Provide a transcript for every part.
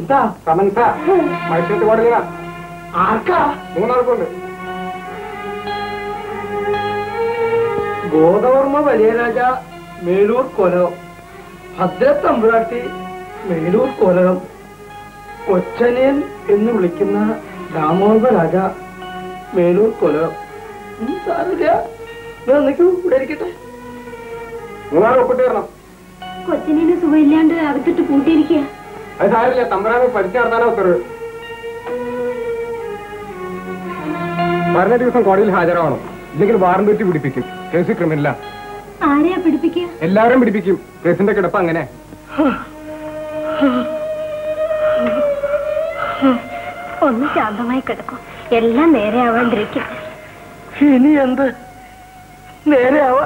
സമൻസാ മത്സ്യത്തെ കോടതിയാ ആർക്കാ? 3 ആൾക്കുണ്ട്. ഗോദവർമ്മ വലിയ രാജ മേലൂർ കൊലകം, ഭദ്രത്തമ്പുരാട്ടി മേലൂർ കൊലകം, കൊച്ചനിയൻ എന്ന് വിളിക്കുന്ന ദാമോദര രാജ മേലൂർ കൊലകം. സാറില്ല, നിൽക്കൂ, ഇവിടെ ഇരിക്കട്ടെ. 3 ആൾ ഒപ്പിട്ട് തരണം. കൊച്ചനിന് സുഖമില്ലാണ്ട് അകത്തിട്ട് പൂട്ടിയിരിക്കുക. അത് സാരില്ല, തമ്പുരാനെ പരിചയം നടത്താനാ ഉത്തരവ്. പറഞ്ഞ ദിവസം കോടതിയിൽ ഹാജരാവണം, ഇല്ലെങ്കിൽ വാറന്റ് വെച്ച് പിടിപ്പിക്കും. കേസ് ക്രിമിനലാ. ആരെയാ പിടിപ്പിക്കുക? എല്ലാവരും പിടിപ്പിക്കും. കേസിന്റെ കിടപ്പ് അങ്ങനെ. ഒന്ന് ശാന്തമായി കിടക്കും, എല്ലാം നേരെ ആവാണ്ടിരിക്കും. ഇനി എന്ത് നേരെ ആവാ?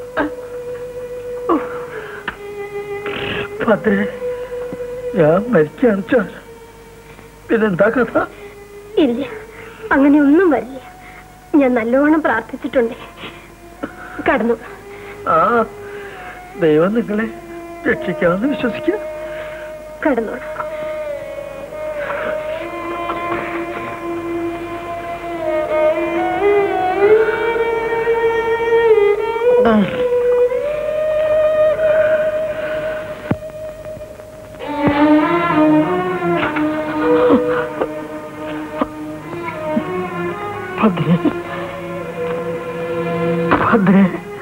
ഭദ്രേ, ഞാൻ മരിക്കാണ് വെച്ചാൽ പിന്നെന്താ കഥ? ഇല്ല, അങ്ങനെ ഒന്നും വരില്ല. ഞാൻ നല്ലോണം പ്രാർത്ഥിച്ചിട്ടുണ്ട്. കടന്നു. ആ, ദൈവം നിങ്ങളെ രക്ഷിക്കാമെന്ന് വിശ്വസിക്കാം. കടന്നോളാം. ഭദ്രേ, ഭദ്രേ,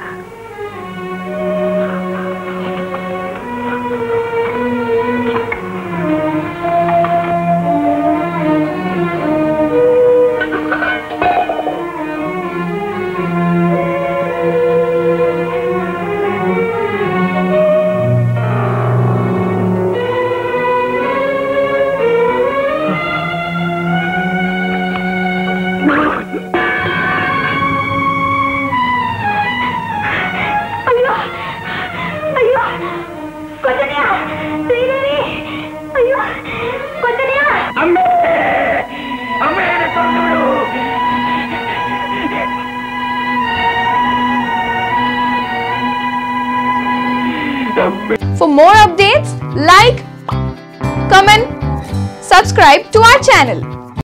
For more updates, like, comment, subscribe to our channel.